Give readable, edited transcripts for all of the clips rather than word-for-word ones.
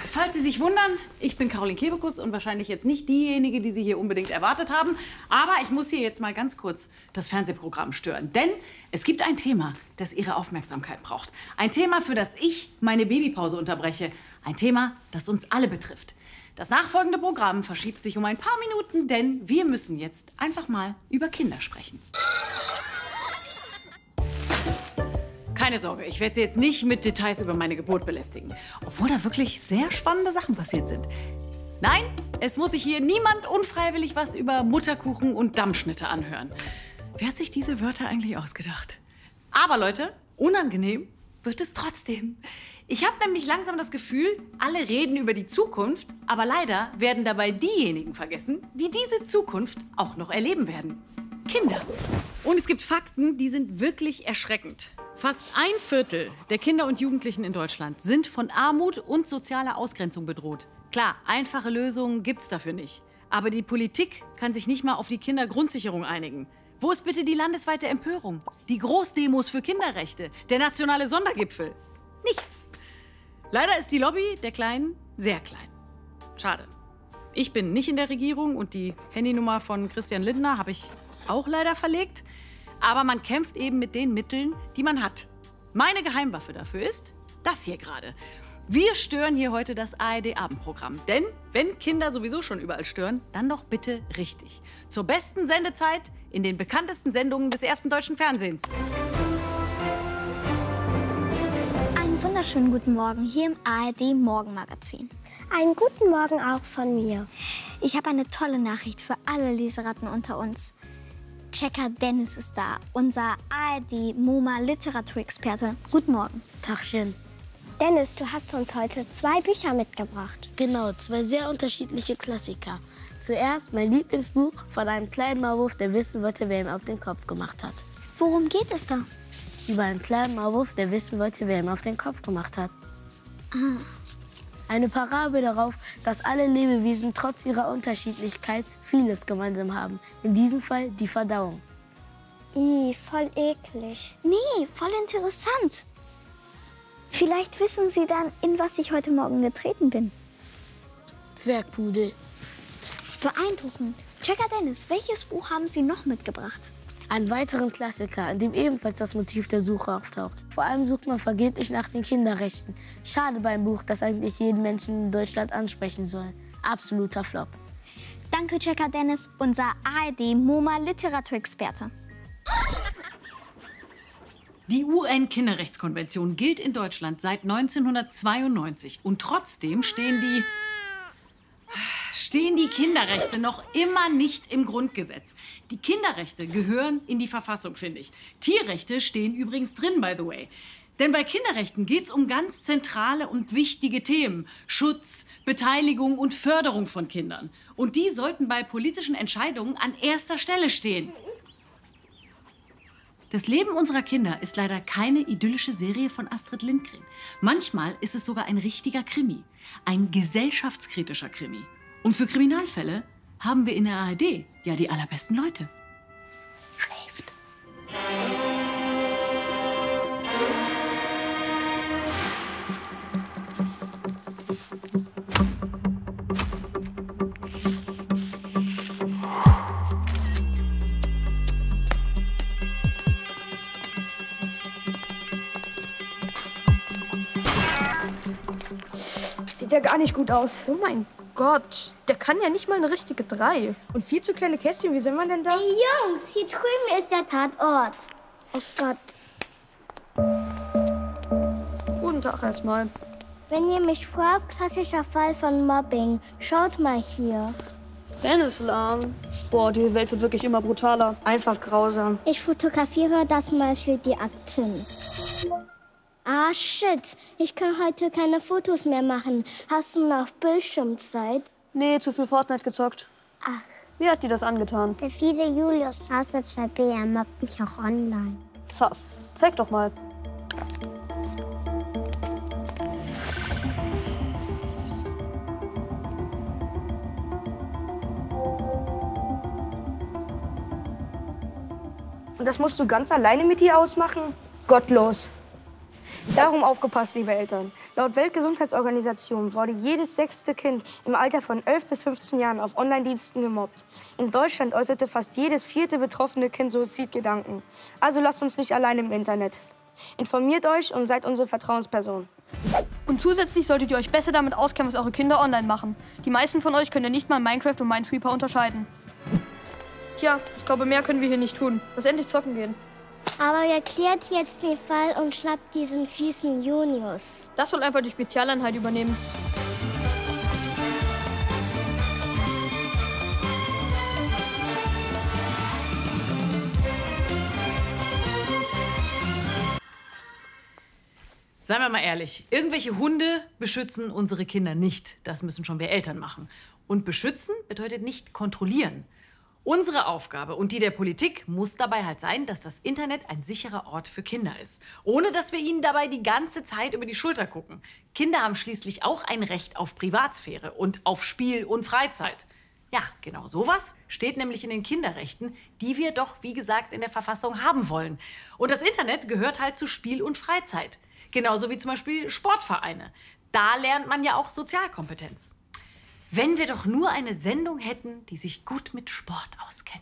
falls Sie sich wundern, ich bin Caroline Kebekus und wahrscheinlich jetzt nicht diejenige, die Sie hier unbedingt erwartet haben. Aber ich muss hier jetzt mal ganz kurz das Fernsehprogramm stören. Denn es gibt ein Thema, das Ihre Aufmerksamkeit braucht. Ein Thema, für das ich meine Babypause unterbreche. Ein Thema, das uns alle betrifft. Das nachfolgende Programm verschiebt sich um ein paar Minuten, denn wir müssen jetzt einfach mal über Kinder sprechen. Keine Sorge, ich werde Sie jetzt nicht mit Details über meine Geburt belästigen. Obwohl da wirklich sehr spannende Sachen passiert sind. Nein, es muss sich hier niemand unfreiwillig was über Mutterkuchen und Dammschnitte anhören. Wer hat sich diese Wörter eigentlich ausgedacht? Aber Leute, unangenehm wird es trotzdem. Ich habe nämlich langsam das Gefühl, alle reden über die Zukunft, aber leider werden dabei diejenigen vergessen, die diese Zukunft auch noch erleben werden. Kinder. Und es gibt Fakten, die sind wirklich erschreckend. Fast 1/4 der Kinder und Jugendlichen in Deutschland sind von Armut und sozialer Ausgrenzung bedroht. Klar, einfache Lösungen gibt's dafür nicht. Aber die Politik kann sich nicht mal auf die Kindergrundsicherung einigen. Wo ist bitte die landesweite Empörung? Die Großdemos für Kinderrechte? Der nationale Sondergipfel? Nichts. Leider ist die Lobby der Kleinen sehr klein. Schade. Ich bin nicht in der Regierung und die Handynummer von Christian Lindner habe ich auch leider verlegt. Aber man kämpft eben mit den Mitteln, die man hat. Meine Geheimwaffe dafür ist das hier gerade. Wir stören hier heute das ARD-Abendprogramm. Denn wenn Kinder sowieso schon überall stören, dann doch bitte richtig. Zur besten Sendezeit in den bekanntesten Sendungen des ersten deutschen Fernsehens. Einen wunderschönen guten Morgen hier im ARD-Morgenmagazin. Einen guten Morgen auch von mir. Ich habe eine tolle Nachricht für alle Leseratten unter uns. Checker Dennis ist da, unser ARD-MoMA-Literaturexperte. Guten Morgen. Tagchen. Dennis, du hast uns heute 2 Bücher mitgebracht. Genau, 2 sehr unterschiedliche Klassiker. Zuerst mein Lieblingsbuch von einem kleinen Maulwurf, der wissen wollte, wer ihm auf den Kopf gemacht hat. Worum geht es da? Über einen kleinen Maulwurf, der wissen wollte, wer ihm auf den Kopf gemacht hat. Eine Parabel darauf, dass alle Lebewesen trotz ihrer Unterschiedlichkeit vieles gemeinsam haben. In diesem Fall die Verdauung. Voll eklig. Nee, voll interessant. Vielleicht wissen Sie dann, in was ich heute Morgen getreten bin. Zwergpudel. Beeindruckend. Checker Dennis, welches Buch haben Sie noch mitgebracht? Einen weiteren Klassiker, in dem ebenfalls das Motiv der Suche auftaucht. Vor allem sucht man vergeblich nach den Kinderrechten. Schade beim Buch, das eigentlich jeden Menschen in Deutschland ansprechen soll. Absoluter Flop. Danke, Checker Dennis, unser ARD-MoMA-Literaturexperte. Die UN-Kinderrechtskonvention gilt in Deutschland seit 1992. Und trotzdem stehen die Kinderrechte noch immer nicht im Grundgesetz. Die Kinderrechte gehören in die Verfassung, finde ich. Tierrechte stehen übrigens drin, by the way. Denn bei Kinderrechten geht es um ganz zentrale und wichtige Themen. Schutz, Beteiligung und Förderung von Kindern. Und die sollten bei politischen Entscheidungen an erster Stelle stehen. Das Leben unserer Kinder ist leider keine idyllische Serie von Astrid Lindgren. Manchmal ist es sogar ein richtiger Krimi. Ein gesellschaftskritischer Krimi. Und für Kriminalfälle haben wir in der ARD ja die allerbesten Leute. Schläft. Sieht ja gar nicht gut aus. Oh mein Gott, der kann ja nicht mal eine richtige 3. Und viel zu kleine Kästchen, wie soll man denn da? Hey Jungs, hier drüben ist der Tatort. Oh Gott. Guten Tag erstmal. Wenn ihr mich fragt, klassischer Fall von Mobbing. Schaut mal hier. Brennnesselarm. Boah, diese Welt wird wirklich immer brutaler. Einfach grausam. Ich fotografiere das mal für die Akten. Ah, shit. Ich kann heute keine Fotos mehr machen. Hast du noch Bildschirmzeit? Nee, zu viel Fortnite gezockt. Ach. Wie hat die das angetan? Der fiese Julius aus der 2B, er mobbt mich auch online. Sass. Zeig doch mal. Und das musst du ganz alleine mit dir ausmachen? Gottlos. Darum aufgepasst, liebe Eltern. Laut Weltgesundheitsorganisation wurde jedes 6. Kind im Alter von 11 bis 15 Jahren auf Online-Diensten gemobbt. In Deutschland äußerte fast jedes 4. betroffene Kind Suizidgedanken. Also lasst uns nicht allein im Internet. Informiert euch und seid unsere Vertrauensperson. Und zusätzlich solltet ihr euch besser damit auskennen, was eure Kinder online machen. Die meisten von euch können ja nicht mal Minecraft und Minesweeper unterscheiden. Tja, ich glaube, mehr können wir hier nicht tun. Lass endlich zocken gehen. Aber ihr klärt jetzt den Fall und schnappt diesen fiesen Junius. Das soll einfach die Spezialeinheit übernehmen. Seien wir mal ehrlich, irgendwelche Hunde beschützen unsere Kinder nicht. Das müssen schon wir Eltern machen. Und beschützen bedeutet nicht kontrollieren. Unsere Aufgabe und die der Politik muss dabei halt sein, dass das Internet ein sicherer Ort für Kinder ist. Ohne dass wir ihnen dabei die ganze Zeit über die Schulter gucken. Kinder haben schließlich auch ein Recht auf Privatsphäre und auf Spiel und Freizeit. Ja, genau sowas steht nämlich in den Kinderrechten, die wir doch, wie gesagt, in der Verfassung haben wollen. Und das Internet gehört halt zu Spiel und Freizeit. Genauso wie zum Beispiel Sportvereine. Da lernt man ja auch Sozialkompetenz. Wenn wir doch nur eine Sendung hätten, die sich gut mit Sport auskennt.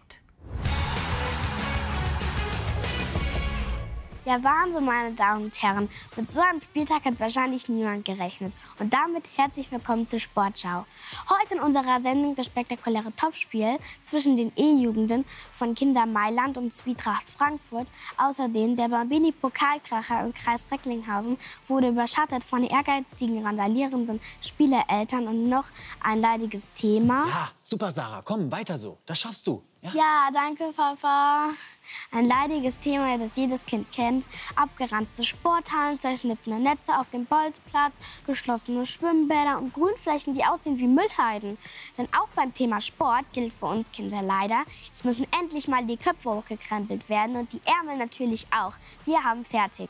Ja, Wahnsinn, meine Damen und Herren. Mit so einem Spieltag hat wahrscheinlich niemand gerechnet. Und damit herzlich willkommen zur Sportschau. Heute in unserer Sendung das spektakuläre Topspiel zwischen den E-Jugenden von Kinder Mailand und Zwietracht Frankfurt. Außerdem der Bambini-Pokalkracher im Kreis Recklinghausen wurde überschattet von ehrgeizigen, randalierenden Spielereltern und noch ein leidiges Thema. Ja, super, Sarah. Komm, weiter so. Das schaffst du. Ja, danke, Papa. Ein leidiges Thema, das jedes Kind kennt. Abgerannte Sporthallen, zerschnittene Netze auf dem Bolzplatz, geschlossene Schwimmbäder und Grünflächen, die aussehen wie Müllhalden. Denn auch beim Thema Sport gilt für uns Kinder leider, es müssen endlich mal die Köpfe hochgekrempelt werden und die Ärmel natürlich auch. Wir haben fertig.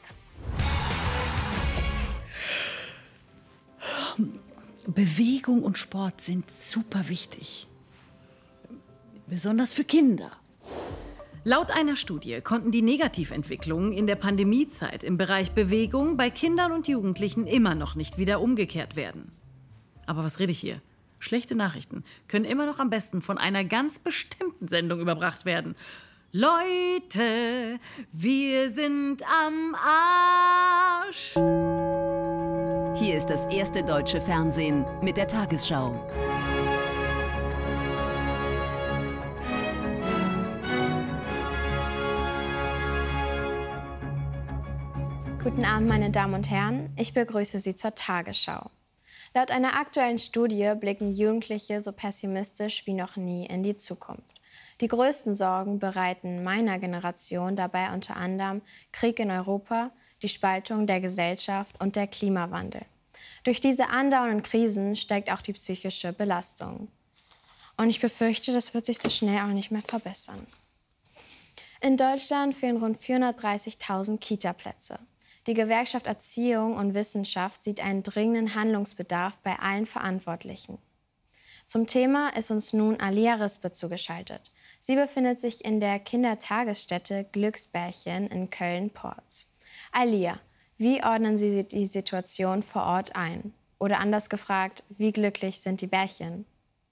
Bewegung und Sport sind super wichtig. Besonders für Kinder. Laut einer Studie konnten die Negativentwicklungen in der Pandemiezeit im Bereich Bewegung bei Kindern und Jugendlichen immer noch nicht wieder umgekehrt werden. Aber was rede ich hier? Schlechte Nachrichten können immer noch am besten von einer ganz bestimmten Sendung überbracht werden. Leute, wir sind am Arsch. Hier ist das erste deutsche Fernsehen mit der Tagesschau. Guten Abend, meine Damen und Herren. Ich begrüße Sie zur Tagesschau. Laut einer aktuellen Studie blicken Jugendliche so pessimistisch wie noch nie in die Zukunft. Die größten Sorgen bereiten meiner Generation dabei unter anderem Krieg in Europa, die Spaltung der Gesellschaft und der Klimawandel. Durch diese andauernden Krisen steigt auch die psychische Belastung. Und ich befürchte, das wird sich so schnell auch nicht mehr verbessern. In Deutschland fehlen rund 430.000 Kita-Plätze. Die Gewerkschaft Erziehung und Wissenschaft sieht einen dringenden Handlungsbedarf bei allen Verantwortlichen. Zum Thema ist uns nun Alia Rispe zugeschaltet. Sie befindet sich in der Kindertagesstätte Glücksbärchen in Köln-Porz. Alia, wie ordnen Sie die Situation vor Ort ein? Oder anders gefragt, wie glücklich sind die Bärchen?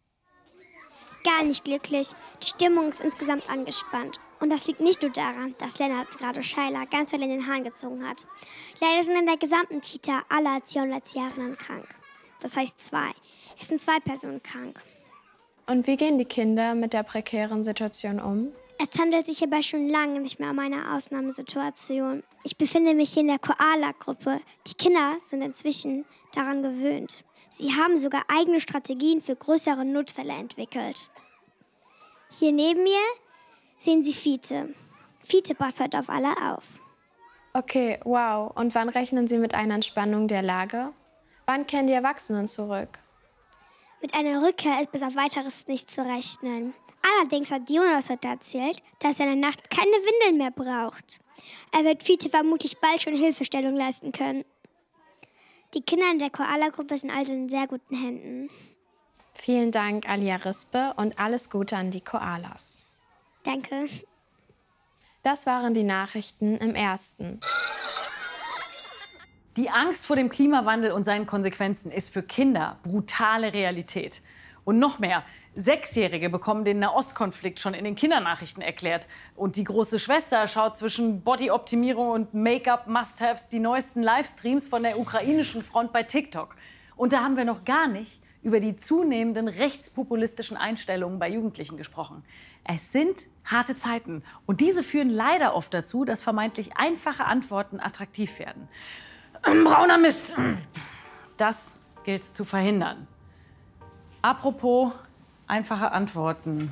Gar nicht glücklich. Die Stimmung ist insgesamt angespannt. Und das liegt nicht nur daran, dass Lennart gerade Scheiler ganz doll in den Haaren gezogen hat. Leider sind in der gesamten Kita alle Erzieher und Erzieherinnen krank. Das heißt 2. Es sind 2 Personen krank. Und wie gehen die Kinder mit der prekären Situation um? Es handelt sich hierbei schon lange nicht mehr um eine Ausnahmesituation. Ich befinde mich hier in der Koala-Gruppe. Die Kinder sind inzwischen daran gewöhnt. Sie haben sogar eigene Strategien für größere Notfälle entwickelt. Hier neben mir sehen Sie Fiete. Fiete passt heute auf alle auf. Okay, wow. Und wann rechnen Sie mit einer Entspannung der Lage? Wann kehren die Erwachsenen zurück? Mit einer Rückkehr ist bis auf Weiteres nicht zu rechnen. Allerdings hat Jonas heute erzählt, dass er in der Nacht keine Windeln mehr braucht. Er wird Fiete vermutlich bald schon Hilfestellung leisten können. Die Kinder in der Koala-Gruppe sind also in sehr guten Händen. Vielen Dank, Alia Rispe, und alles Gute an die Koalas. Danke. Das waren die Nachrichten im Ersten. Die Angst vor dem Klimawandel und seinen Konsequenzen ist für Kinder brutale Realität. Und noch mehr, 6-Jährige bekommen den Nahostkonflikt schon in den Kindernachrichten erklärt. Und die große Schwester schaut zwischen Bodyoptimierung und Make-up-Must-Haves die neuesten Livestreams von der ukrainischen Front bei TikTok. Und da haben wir noch gar nicht über die zunehmenden rechtspopulistischen Einstellungen bei Jugendlichen gesprochen. Es sind harte Zeiten. Und diese führen leider oft dazu, dass vermeintlich einfache Antworten attraktiv werden. Brauner Mist. Das gilt es zu verhindern. Apropos einfache Antworten.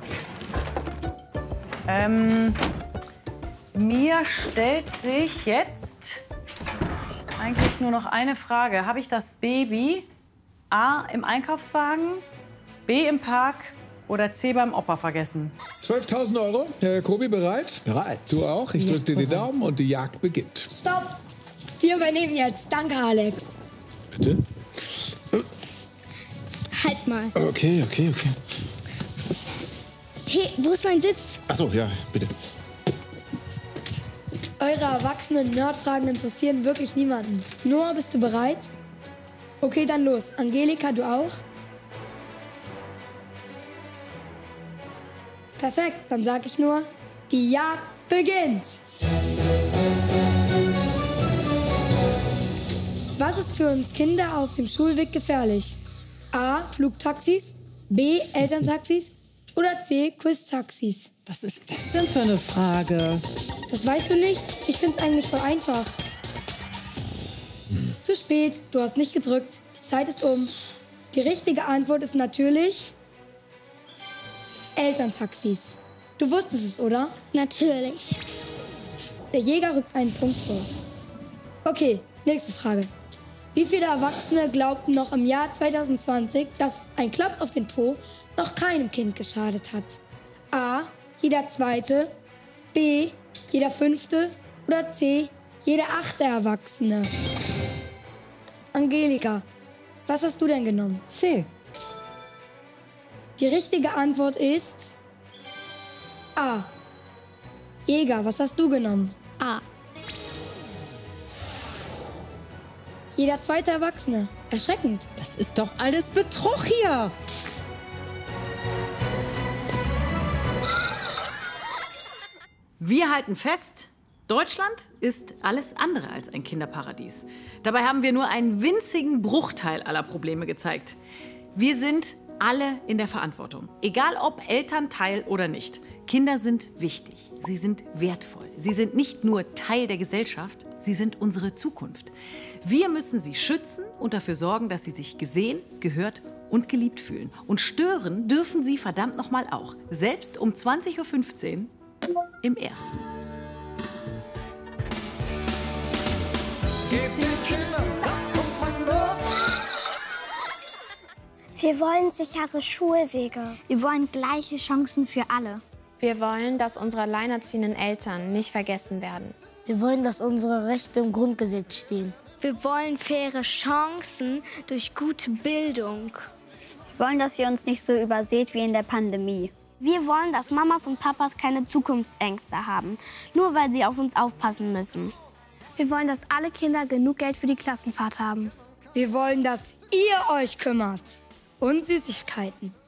Mir stellt sich jetzt eigentlich nur noch eine Frage. Habe ich das Baby A im Einkaufswagen, B im Park oder C beim Opa vergessen? 12.000 Euro. Herr Kobi, bereit? Bereit. Du auch? Ich drücke dir die Daumen und die Jagd beginnt. Stopp! Wir übernehmen jetzt. Danke, Alex. Bitte? Halt mal. Okay. Hey, wo ist mein Sitz? Ach so, ja, bitte. Eure erwachsenen Nerdfragen interessieren wirklich niemanden. Noah, bist du bereit? Okay, dann los. Angelika, du auch? Perfekt, dann sag ich nur, die Jagd beginnt. Was ist für uns Kinder auf dem Schulweg gefährlich? A. Flugtaxis, B. Elterntaxis oder C. Quiztaxis? Was ist das denn für eine Frage? Das weißt du nicht? Ich find's eigentlich voll einfach. Zu spät, du hast nicht gedrückt. Die Zeit ist um. Die richtige Antwort ist natürlich Elterntaxis. Du wusstest es, oder? Natürlich. Der Jäger rückt einen Punkt vor. Okay, nächste Frage. Wie viele Erwachsene glaubten noch im Jahr 2020, dass ein Klaps auf den Po noch keinem Kind geschadet hat? A. Jeder Zweite, B. Jeder Fünfte oder C. Jeder 8. Erwachsene? Angelika, was hast du denn genommen? C. Die richtige Antwort ist A. Jäger, was hast du genommen? A. Jeder 2. Erwachsene. Erschreckend. Das ist doch alles Betrug hier. Wir halten fest, Deutschland ist alles andere als ein Kinderparadies. Dabei haben wir nur einen winzigen Bruchteil aller Probleme gezeigt. Wir sind alle in der Verantwortung, egal ob Elternteil oder nicht. Kinder sind wichtig, sie sind wertvoll, sie sind nicht nur Teil der Gesellschaft, sie sind unsere Zukunft. Wir müssen sie schützen und dafür sorgen, dass sie sich gesehen, gehört und geliebt fühlen. Und stören dürfen sie verdammt nochmal auch, selbst um 20:15 Uhr im Ersten. Gib den Kindern das Kommando. Wir wollen sichere Schulwege. Wir wollen gleiche Chancen für alle. Wir wollen, dass unsere alleinerziehenden Eltern nicht vergessen werden. Wir wollen, dass unsere Rechte im Grundgesetz stehen. Wir wollen faire Chancen durch gute Bildung. Wir wollen, dass ihr uns nicht so überseht wie in der Pandemie. Wir wollen, dass Mamas und Papas keine Zukunftsängste haben, nur weil sie auf uns aufpassen müssen. Wir wollen, dass alle Kinder genug Geld für die Klassenfahrt haben. Wir wollen, dass ihr euch kümmert. Und Süßigkeiten.